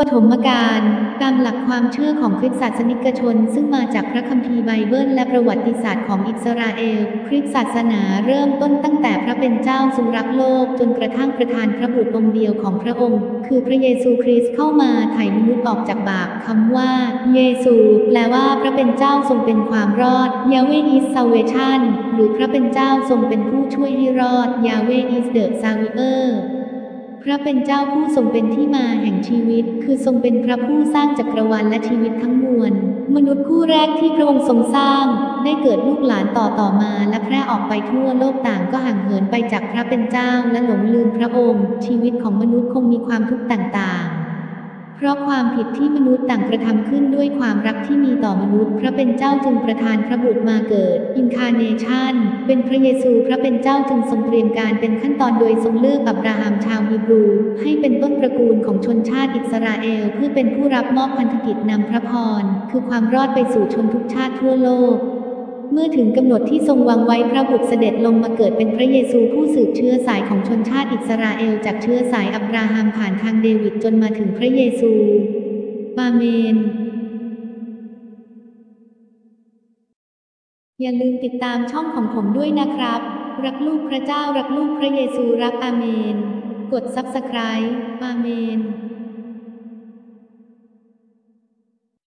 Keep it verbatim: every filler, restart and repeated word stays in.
ฐมกาลตามหลักความเชื่อของคริสตศาสนิกชนซึ่งมาจากพระคัมภีร์ไบเบิลและประวัติศาสตร์ของอิสราเอลคริสตศาสนาเริ่มต้นตั้งแต่พระเป็นเจ้าทรงรักโลกจนกระทั่งประทานพระบุตรองค์เดียวของพระองค์คือพระเยซูคริสต์เข้ามาไถ่มนุษย์ออกจากบาปคำว่าเยซูแปลว่าพระเป็นเจ้าทรงเป็นความรอด Yahweh is salvation หรือพระเป็นเจ้าทรงเป็นผู้ช่วยให้รอด Yahweh is the saviorพระเป็นเจ้าผู้ทรงเป็นที่มาแห่งชีวิตคือทรงเป็นพระผู้สร้างจักรวาลและชีวิตทั้งมวลมนุษย์คู่แรกที่พระองค์ทรงสร้างได้เกิดลูกหลานต่อต่อมาและแพร่ออกไปทั่วโลกต่างก็ห่างเหินไปจากพระเป็นเจ้าและหลงลืมพระองค์ชีวิตของมนุษย์คงมีความทุกข์ต่างๆเพราะความผิดที่มนุษย์ต่างกระทำขึ้นด้วยความรักที่มีต่อมนุษย์พระเป็นเจ้าจึงประทานพระบุตรมาเกิด Incarnation เป็นพระเยซูพระเป็นเจ้าจึงทรงเตรียมการเป็นขั้นตอนโดยทรงเลือกอับราฮัมชาวฮีบรูให้เป็นต้นตระกูลของชนชาติอิสราเอลเพื่อเป็นผู้รับมอบพันธกิจนำพระพรคือความรอดไปสู่ชนทุกชาติทั่วโลกเมื่อถึงกำหนดที่ทรงวางไว้พระบุตรเสด็จลงมาเกิดเป็นพระเยซูผู้สืบเชื้อสายของชนชาติอิสราเอลจากเชื้อสายอับราฮัมผ่านทางเดวิดจนมาถึงพระเยซูอาเมนอย่าลืมติดตามช่องของผมด้วยนะครับรักลูกพระเจ้ารักลูกพระเยซูรักอาเมนกด ซับสไครบ์ อาเมน